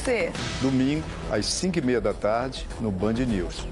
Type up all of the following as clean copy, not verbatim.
você. Domingo, às 5h30 da tarde, no Band News.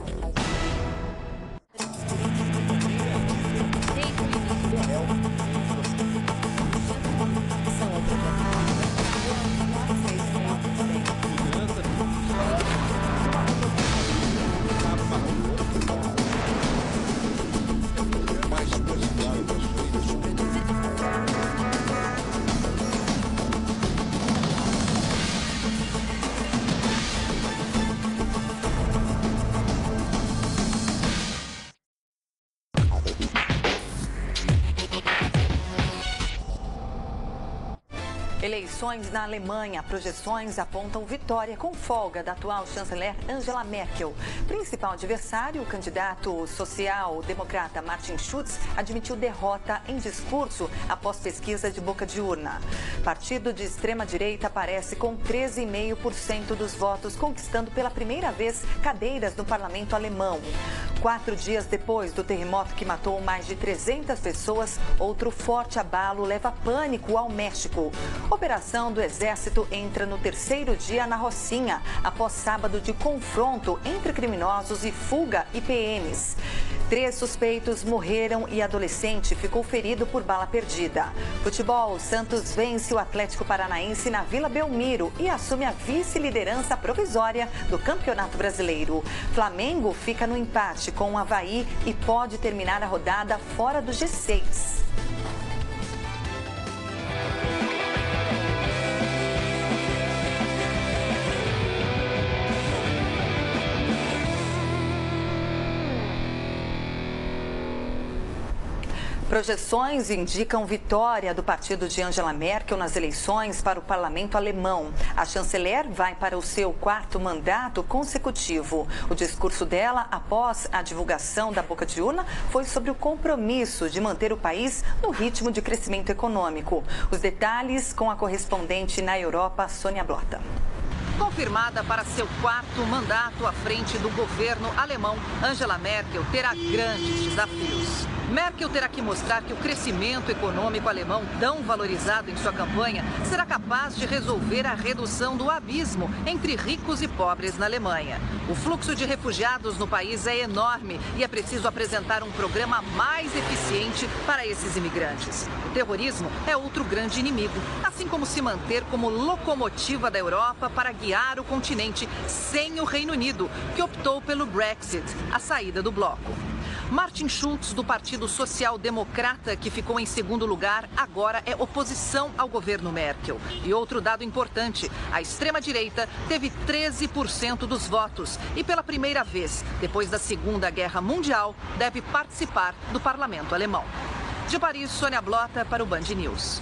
Eleições na Alemanha. Projeções apontam vitória com folga da atual chanceler Angela Merkel. Principal adversário, o candidato social-democrata Martin Schulz, admitiu derrota em discurso após pesquisa de boca de urna. Partido de extrema-direita aparece com 13,5% dos votos, conquistando pela primeira vez cadeiras no parlamento alemão. 4 dias depois do terremoto que matou mais de 300 pessoas, outro forte abalo leva pânico ao México. Operação do Exército entra no 3º dia na Rocinha, após sábado de confronto entre criminosos e fuga e PMs. 3 suspeitos morreram e adolescente ficou ferido por bala perdida. Futebol, Santos vence o Atlético Paranaense na Vila Belmiro e assume a vice-liderança provisória do Campeonato Brasileiro. Flamengo fica no empate com o Avaí e pode terminar a rodada fora do G6. Projeções indicam vitória do partido de Angela Merkel nas eleições para o parlamento alemão. A chanceler vai para o seu 4º mandato consecutivo. O discurso dela, após a divulgação da boca de urna, foi sobre o compromisso de manter o país no ritmo de crescimento econômico. Os detalhes com a correspondente na Europa, Sônia Blota. Confirmada para seu 4º mandato à frente do governo alemão, Angela Merkel terá grandes desafios. Merkel terá que mostrar que o crescimento econômico alemão, tão valorizado em sua campanha, será capaz de resolver a redução do abismo entre ricos e pobres na Alemanha. O fluxo de refugiados no país é enorme e é preciso apresentar um programa mais eficiente para esses imigrantes. O terrorismo é outro grande inimigo, assim como se manter como locomotiva da Europa para guiar o continente sem o Reino Unido, que optou pelo Brexit, a saída do bloco. Martin Schulz, do Partido Social Democrata, que ficou em 2º lugar, agora é oposição ao governo Merkel. E outro dado importante, a extrema-direita teve 13% dos votos e pela primeira vez, depois da Segunda Guerra Mundial, deve participar do parlamento alemão. De Paris, Sônia Blota para o Band News.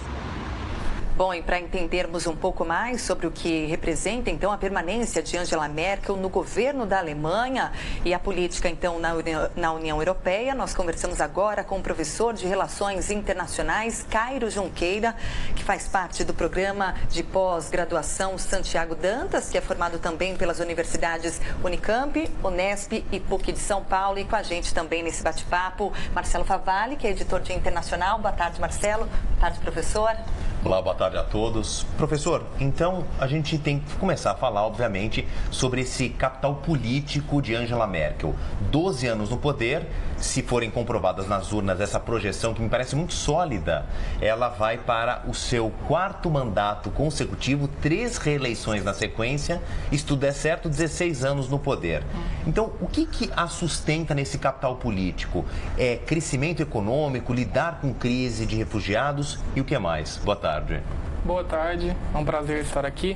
Bom, e para entendermos um pouco mais sobre o que representa, então, a permanência de Angela Merkel no governo da Alemanha e a política, então, na União Europeia, nós conversamos agora com o professor de Relações Internacionais, Cairo Junqueira, que faz parte do programa de pós-graduação Santiago Dantas, que é formado também pelas universidades Unicamp, Unesp e PUC de São Paulo. E com a gente também nesse bate-papo, Marcelo Favalli, que é editor de Internacional. Boa tarde, Marcelo. Boa tarde, professor. Olá, boa tarde a todos. Professor, então a gente tem que começar a falar, obviamente, sobre esse capital político de Angela Merkel. 12 anos no poder, se forem comprovadas nas urnas essa projeção que me parece muito sólida, ela vai para o seu 4º mandato consecutivo, 3 reeleições na sequência, e se tudo der certo, 16 anos no poder. Então, o que a sustenta nesse capital político? É crescimento econômico, lidar com crise de refugiados e o que mais? Boa tarde. Boa tarde, é um prazer estar aqui.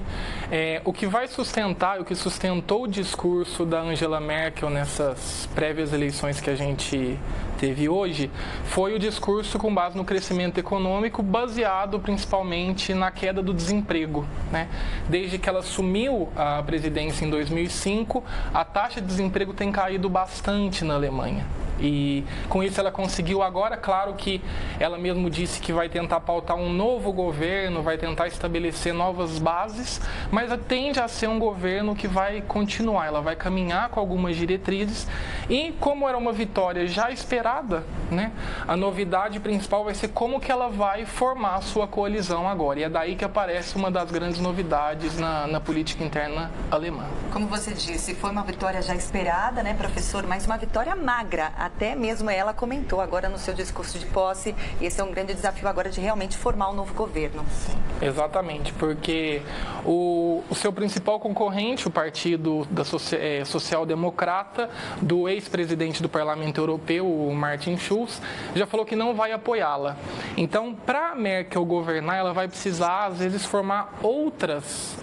O que vai sustentar, o que sustentou o discurso da Angela Merkel nessas prévias eleições que a gente teve hoje, foi o discurso com base no crescimento econômico, baseado principalmente na queda do desemprego, né? Desde que ela assumiu a presidência em 2005, a taxa de desemprego tem caído bastante na Alemanha. E com isso ela conseguiu agora, claro que ela mesmo disse que vai tentar pautar um novo governo, vai tentar estabelecer novas bases, mas tende a ser um governo que vai continuar, ela vai caminhar com algumas diretrizes e como era uma vitória já esperada, né, a novidade principal vai ser como que ela vai formar a sua coalizão agora. E é daí que aparece uma das grandes novidades na política interna alemã. Como você disse, foi uma vitória já esperada, né, professor, mas uma vitória magra. Até mesmo ela comentou agora no seu discurso de posse, e esse é um grande desafio agora de realmente formar um novo governo. Sim, exatamente, porque o seu principal concorrente, o partido da social-democrata, do ex-presidente do Parlamento Europeu, o Martin Schulz, já falou que não vai apoiá-la. Então, para Merkel governar, ela vai precisar, às vezes, formar outras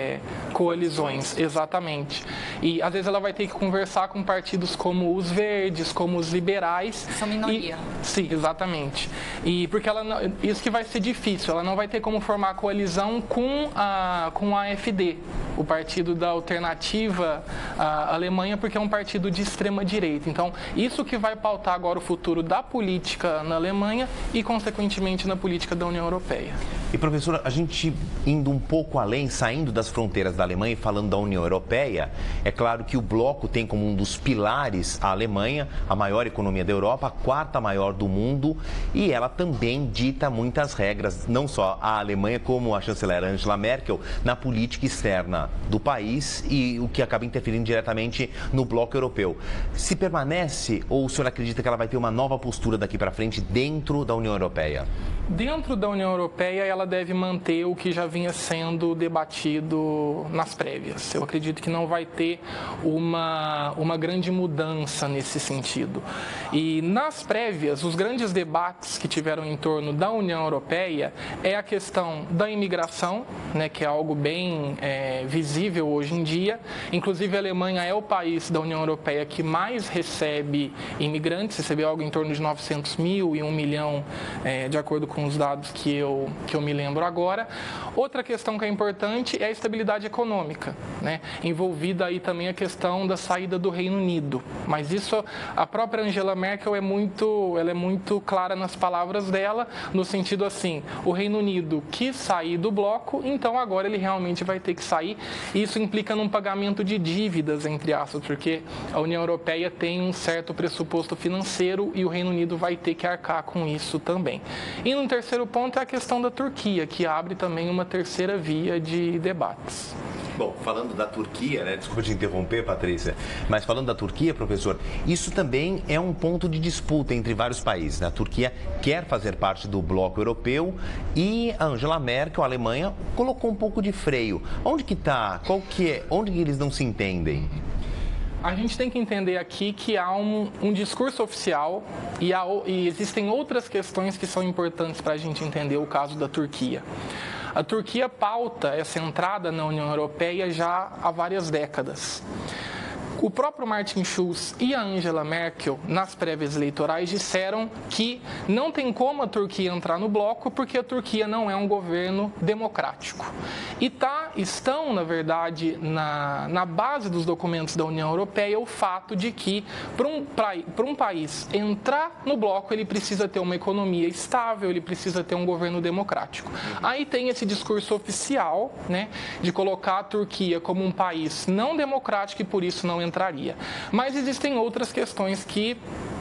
coalizões, exatamente. E, às vezes, ela vai ter que conversar com partidos como os Verdes, como os liberais. São minoria. Sim, exatamente. E porque isso que vai ser difícil, ela não vai ter como formar coalizão com a AfD, o partido da alternativa à Alemanha, porque é um partido de extrema-direita. Então, isso que vai pautar agora o futuro da política na Alemanha e, consequentemente, na política da União Europeia. E, professora, a gente indo um pouco além, saindo das fronteiras da Alemanha e falando da União Europeia, é claro que o bloco tem como um dos pilares a Alemanha, a maior economia da Europa, a quarta maior do mundo, e ela também dita muitas regras, não só a Alemanha como a chanceler Angela Merkel, na política externa do país e o que acaba interferindo diretamente no bloco europeu. Se permanece ou o senhor acredita que ela vai ter uma nova postura daqui para frente dentro da União Europeia? Dentro da União Europeia, ela deve manter o que já vinha sendo debatido nas prévias. Eu acredito que não vai ter uma grande mudança nesse sentido. E nas prévias, os grandes debates que tiveram em torno da União Europeia é a questão da imigração, né, que é algo bem visível hoje em dia. Inclusive, a Alemanha é o país da União Europeia que mais recebe imigrantes, recebeu algo em torno de 900 mil e 1 milhão, de acordo com os dados que eu me lembro agora. Outra questão que é importante é a estabilidade econômica, né? Envolvida aí também a questão da saída do Reino Unido. Mas isso, a própria Angela Merkel é muito clara nas palavras dela, no sentido assim, o Reino Unido quis sair do bloco, então agora ele realmente vai ter que sair. Isso implica num pagamento de dívidas, entre aspas, porque a União Europeia tem um certo pressuposto financeiro e o Reino Unido vai ter que arcar com isso também. E no terceiro ponto é a questão da Turquia, que abre também uma terceira via de debates. Bom, falando da Turquia, né? Desculpa te interromper, Patrícia, mas falando da Turquia, professor, isso também é um ponto de disputa entre vários países, né? A Turquia quer fazer parte do bloco europeu e a Angela Merkel, a Alemanha, colocou um pouco de freio. Onde que está? Onde que eles não se entendem? A gente tem que entender aqui que há um discurso oficial e existem outras questões que são importantes para a gente entender o caso da Turquia. A Turquia pauta essa entrada na União Europeia já há várias décadas. O próprio Martin Schulz e a Angela Merkel, nas prévias eleitorais, disseram que não tem como a Turquia entrar no bloco porque a Turquia não é um governo democrático. E estão, na verdade, na base dos documentos da União Europeia o fato de que, para um país entrar no bloco, ele precisa ter uma economia estável, ele precisa ter um governo democrático. Aí tem esse discurso oficial, né, de colocar a Turquia como um país não democrático e por isso não entraria. Mas existem outras questões que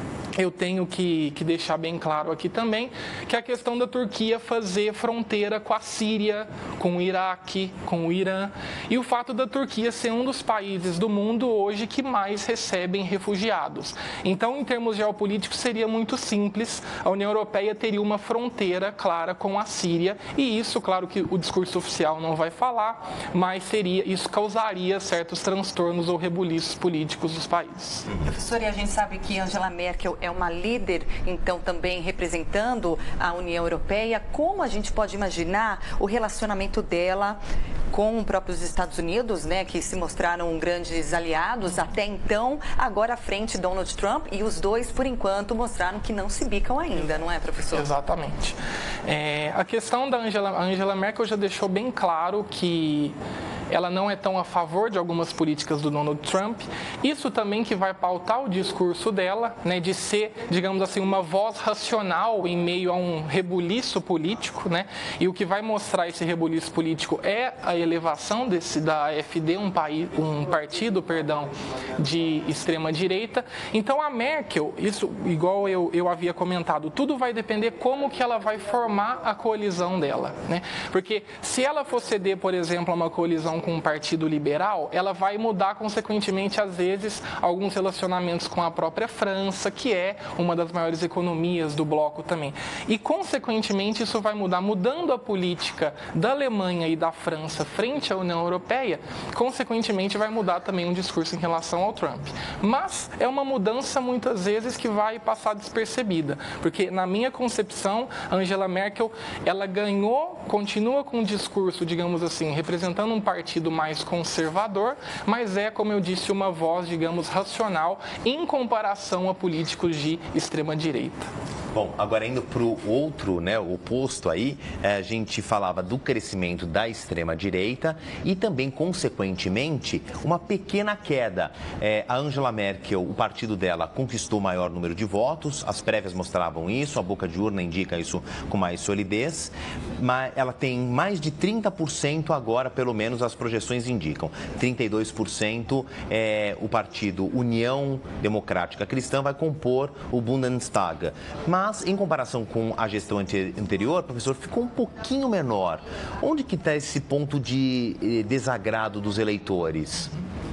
eu tenho que deixar bem claro aqui também, que é a questão da Turquia fazer fronteira com a Síria, com o Iraque, com o Irã, e o fato da Turquia ser um dos países do mundo hoje que mais recebem refugiados. Então, em termos geopolíticos, seria muito simples, a União Europeia teria uma fronteira clara com a Síria, e isso, claro que o discurso oficial não vai falar, mas isso causaria certos transtornos ou rebuliços políticos dos países. Professor, e a gente sabe que Angela Merkel é uma líder, então, também representando a União Europeia. Como a gente pode imaginar o relacionamento dela com os próprios Estados Unidos, né, que se mostraram grandes aliados até então, agora à frente Donald Trump, e os dois, por enquanto, mostraram que não se bicam ainda, não é, professor? Exatamente. A questão da Angela Merkel já deixou bem claro que ela não é tão a favor de algumas políticas do Donald Trump. Isso também que vai pautar o discurso dela, né, de ser, digamos assim, uma voz racional em meio a um rebuliço político, né? E o que vai mostrar esse rebuliço político é a elevação da AfD, um partido, de extrema direita. Então a Merkel, isso igual eu havia comentado, tudo vai depender como que ela vai formar a coalizão dela, né? Porque se ela for ceder, por exemplo, a uma coalizão com um partido liberal, ela vai mudar consequentemente, às vezes, alguns relacionamentos com a própria França, que é uma das maiores economias do bloco também. E consequentemente isso vai mudando a política da Alemanha e da França frente à União Europeia, consequentemente vai mudar também o discurso em relação ao Trump. Mas é uma mudança muitas vezes que vai passar despercebida, porque na minha concepção, Angela Merkel, ela continua com um discurso, digamos assim, representando um partido mais conservador, mas é, como eu disse, uma voz, digamos, racional em comparação a políticos de extrema direita. Bom, agora indo para o outro, né, o oposto aí, a gente falava do crescimento da extrema-direita e também, consequentemente, uma pequena queda. A Angela Merkel, o partido dela, conquistou o maior número de votos, as prévias mostravam isso, a boca de urna indica isso com mais solidez, mas ela tem mais de 30% agora, pelo menos as projeções indicam. 32% o partido União Democrática Cristã vai compor o Bundestag. Mas, em comparação com a gestão anterior, professor, ficou um pouquinho menor. Onde que está esse ponto de desagrado dos eleitores?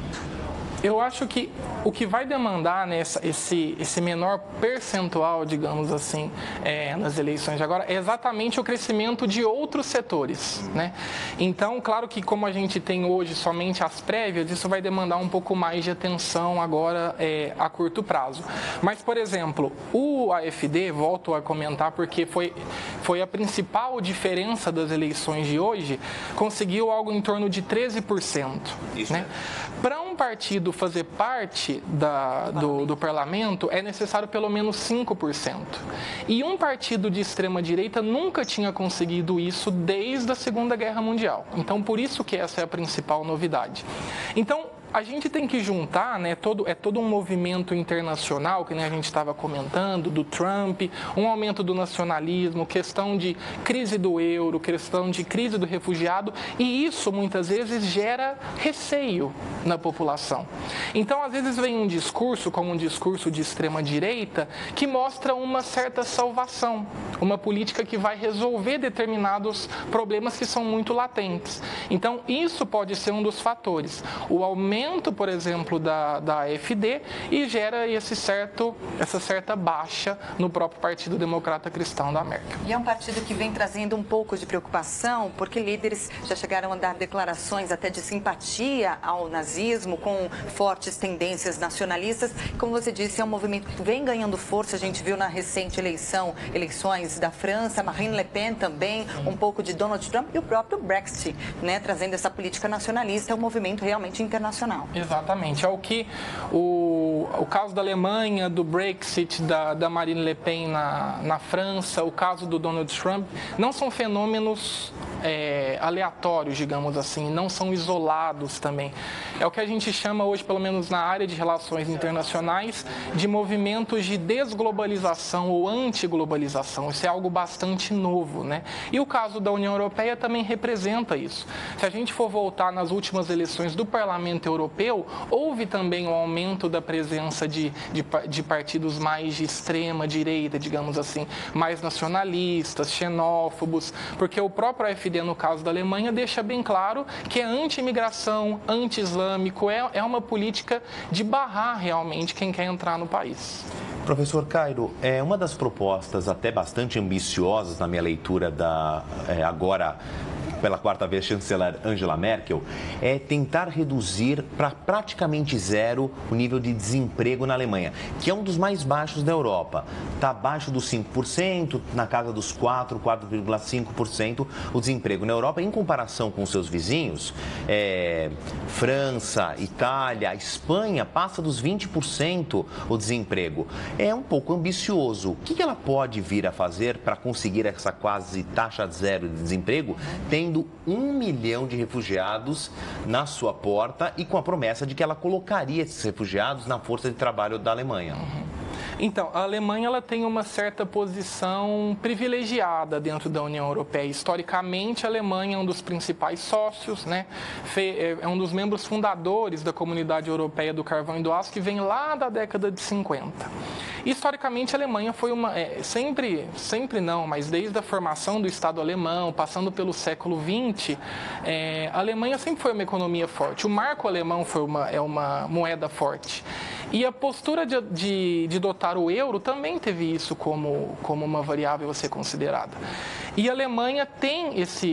Eu acho que o que vai demandar, né, esse menor percentual, digamos assim, nas eleições de agora, é exatamente o crescimento de outros setores, né? Então, claro que como a gente tem hoje somente as prévias, isso vai demandar um pouco mais de atenção agora a curto prazo. Mas, por exemplo, o AfD, volto a comentar porque foi a principal diferença das eleições de hoje, conseguiu algo em torno de 13%. Isso, né? Para um partido fazer parte do parlamento, é necessário pelo menos 5%. E um partido de extrema-direita nunca tinha conseguido isso desde a Segunda Guerra Mundial. Então, por isso que essa é a principal novidade. Então, a gente tem que juntar, né, todo um movimento internacional, que nem a gente estava comentando, do Trump, um aumento do nacionalismo, questão de crise do euro, questão de crise do refugiado, e isso muitas vezes gera receio na população. Então, às vezes vem um discurso, como um discurso de extrema-direita, que mostra uma certa salvação, uma política que vai resolver determinados problemas que são muito latentes. Então, isso pode ser um dos fatores. O aumento, por exemplo, da AfD, e gera essa certa baixa no próprio Partido Democrata Cristão da Merkel. E é um partido que vem trazendo um pouco de preocupação, porque líderes já chegaram a dar declarações até de simpatia ao nazismo, com fortes tendências nacionalistas. Como você disse, é um movimento que vem ganhando força. A gente viu na recente eleições da França, Marine Le Pen também, um pouco de Donald Trump e o próprio Brexit, né, trazendo essa política nacionalista. É um movimento realmente internacional. Exatamente. É o que o caso da Alemanha, do Brexit, da Marine Le Pen na França, o caso do Donald Trump, não são fenômenos aleatórios, digamos assim, não são isolados também. É o que a gente chama hoje, pelo menos na área de relações internacionais, de movimentos de desglobalização ou antiglobalização. Isso é algo bastante novo, né? E o caso da União Europeia também representa isso. Se a gente for voltar nas últimas eleições do Parlamento Europeu, houve também um aumento da presença de partidos mais de extrema direita, digamos assim, mais nacionalistas, xenófobos, porque o próprio AfD, no caso da Alemanha, deixa bem claro que é anti-imigração, anti-islâmico, é uma política de barrar realmente quem quer entrar no país. Professor Cairo, uma das propostas até bastante ambiciosas na minha leitura agora pela quarta vez chanceler Angela Merkel, é tentar reduzir para praticamente zero o nível de desemprego na Alemanha, que é um dos mais baixos da Europa. Está abaixo dos 5%, na casa dos 4,5% o desemprego na Europa, em comparação com seus vizinhos, França, Itália, Espanha, passa dos 20% o desemprego. É um pouco ambicioso. O que ela pode vir a fazer para conseguir essa quase taxa zero de desemprego, tendo recebendo 1 milhão de refugiados na sua porta e com a promessa de que ela colocaria esses refugiados na força de trabalho da Alemanha. Então, a Alemanha ela tem uma certa posição privilegiada dentro da União Europeia. Historicamente, a Alemanha é um dos principais sócios, né? É um dos membros fundadores da Comunidade Europeia do Carvão e do Aço, que vem lá da década de 50. Historicamente, a Alemanha foi sempre não, mas desde a formação do Estado alemão, passando pelo século XX, a Alemanha sempre foi uma economia forte. O marco alemão é uma moeda forte. E a postura de dotar o euro também teve isso como uma variável a ser considerada. E a Alemanha tem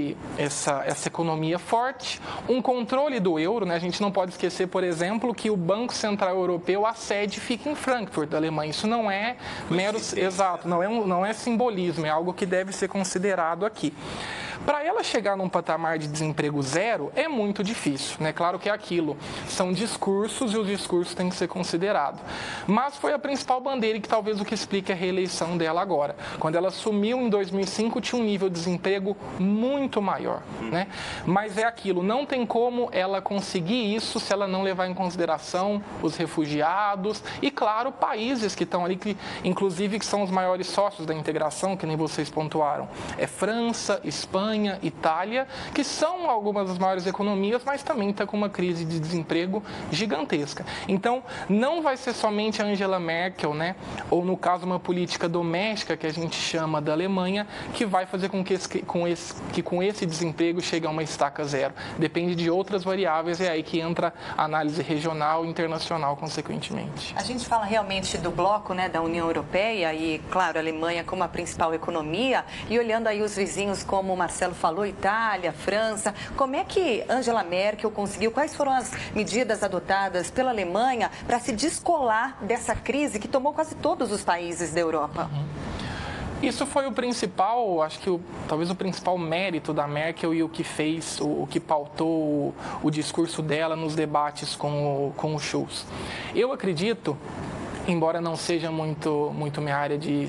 essa economia forte, um controle do euro, né? A gente não pode esquecer, por exemplo, que o Banco Central Europeu, a sede fica em Frankfurt, da Alemanha. Isso não é mero... Exato, não é simbolismo, é algo que deve ser considerado aqui. Para ela chegar num patamar de desemprego zero é muito difícil, né? Claro que é aquilo, são discursos e os discursos têm que ser considerados. Mas foi a principal bandeira e que talvez o que explique a reeleição dela agora. Quando ela assumiu em 2005 tinha um nível de desemprego muito maior, né? Mas é aquilo, não tem como ela conseguir isso se ela não levar em consideração os refugiados e, claro, países que estão ali, que inclusive que são os maiores sócios da integração, que nem vocês pontuaram. É França, Espanha, Itália, que são algumas das maiores economias, mas também está com uma crise de desemprego gigantesca. Então, não vai ser somente a Angela Merkel, né, ou no caso uma política doméstica que a gente chama da Alemanha, que vai fazer com que com esse desemprego chegue a uma estaca zero. Depende de outras variáveis, é aí que entra a análise regional e internacional, consequentemente. A gente fala realmente do bloco, né, da União Europeia e, claro, a Alemanha como a principal economia, e olhando aí os vizinhos como o Marcelo falou, Itália, França, como é que Angela Merkel conseguiu, quais foram as medidas adotadas pela Alemanha para se descolar dessa crise que tomou quase todos os países da Europa? Isso foi o principal, acho que talvez o principal mérito da Merkel e o que fez, o que pautou o discurso dela nos debates com o Schulz. Eu acredito, embora não seja muito minha área de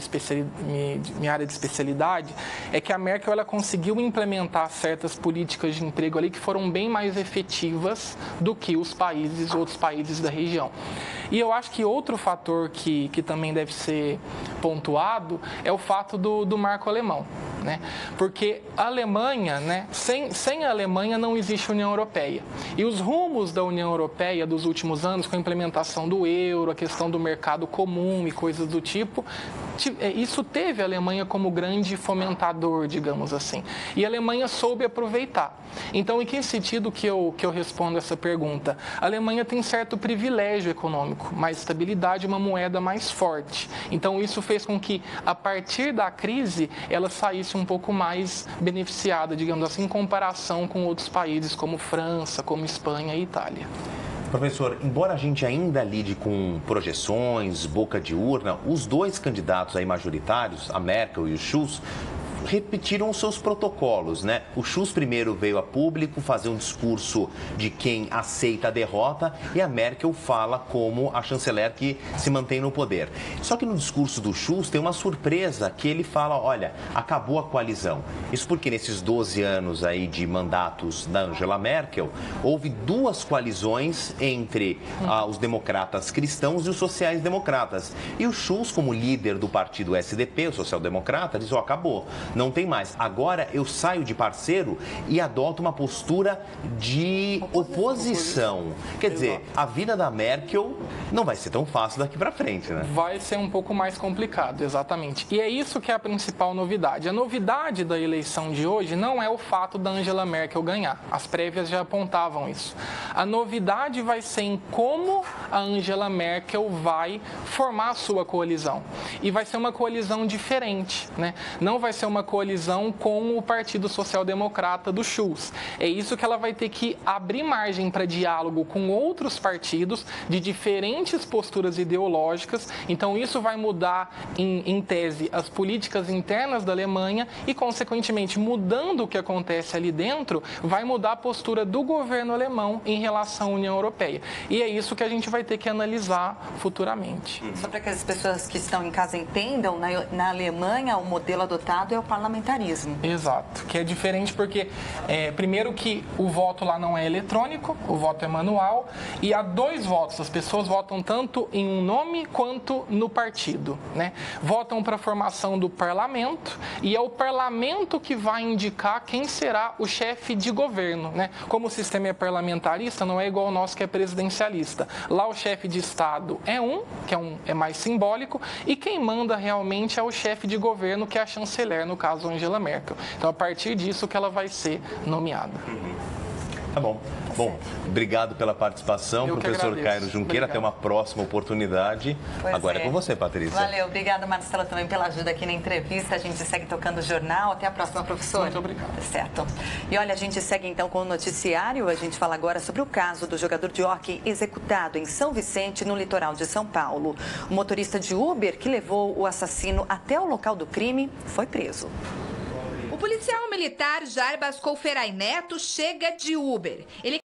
especialidade, é que a Merkel ela conseguiu implementar certas políticas de emprego ali que foram bem mais efetivas do que outros países da região. E eu acho que outro fator que também deve ser pontuado é o fato do marco alemão, né? Porque a Alemanha, né, sem a Alemanha não existe União Europeia. E os rumos da União Europeia dos últimos anos, com a implementação do euro, a questão do mercado comum e coisas do tipo, isso teve a Alemanha como grande fomentador, digamos assim. E a Alemanha soube aproveitar. Então, em que sentido que eu respondo essa pergunta? A Alemanha tem certo privilégio econômico, mais estabilidade, uma moeda mais forte. Então, isso fez com que, a partir da crise, ela saísse um pouco mais beneficiada, digamos assim, em comparação com outros países como França, como Espanha e Itália. Professor, embora a gente ainda lide com projeções, boca de urna, os dois candidatos aí majoritários, a Merkel e o Schulz, repetiram os seus protocolos, né? O Schulz primeiro veio a público fazer um discurso de quem aceita a derrota e a Merkel fala como a chanceler que se mantém no poder. Só que no discurso do Schulz tem uma surpresa, que ele fala, olha, acabou a coalizão. Isso porque nesses 12 anos aí de mandatos da Angela Merkel, houve duas coalizões entre os democratas cristãos e os sociais-democratas. E o Schulz, como líder do partido SDP, o social-democrata, diz, acabou. Não tem mais. Agora eu saio de parceiro e adoto uma postura de oposição. Quer dizer, a vida da Merkel não vai ser tão fácil daqui para frente, né? Vai ser um pouco mais complicado, exatamente. E é isso que é a principal novidade. A novidade da eleição de hoje não é o fato da Angela Merkel ganhar. As prévias já apontavam isso. A novidade vai ser em como a Angela Merkel vai formar a sua coalizão. E vai ser uma coalizão diferente, né? Não vai ser uma coalizão com o Partido Social Democrata do Schulz. É isso que ela vai ter que abrir margem para diálogo com outros partidos de diferentes posturas ideológicas. Então, isso vai mudar, em tese, as políticas internas da Alemanha e, consequentemente, mudando o que acontece ali dentro, vai mudar a postura do governo alemão em relação à União Europeia. E é isso que a gente vai ter que analisar futuramente. Só para que as pessoas que estão em casa entendam, na Alemanha, o modelo adotado é o parlamentarismo. Exato, que é diferente porque, primeiro que o voto lá não é eletrônico, o voto é manual, e há 2 votos, as pessoas votam tanto em um nome quanto no partido, né? Votam para a formação do parlamento, e é o parlamento que vai indicar quem será o chefe de governo, né? Como o sistema é parlamentarista, não é igual ao nosso que é presidencialista. Lá o chefe de Estado que é mais simbólico, e quem manda realmente é o chefe de governo, que é a chanceler, no caso Angela Merkel. Então, a partir disso que ela vai ser nomeada. Tá bom. Bom, obrigado pela participação, professor Cairo Junqueira. Até uma próxima oportunidade. Agora é com você, Patrícia. Valeu, obrigada, Marcela, também pela ajuda aqui na entrevista. A gente segue tocando o jornal. Até a próxima, professor. Muito obrigado. Certo. E olha, a gente segue então com o noticiário. A gente fala agora sobre o caso do jogador de hóquei executado em São Vicente, no litoral de São Paulo. O motorista de Uber que levou o assassino até o local do crime foi preso. O policial militar Jarbas Couferay Neto chega de Uber. Ele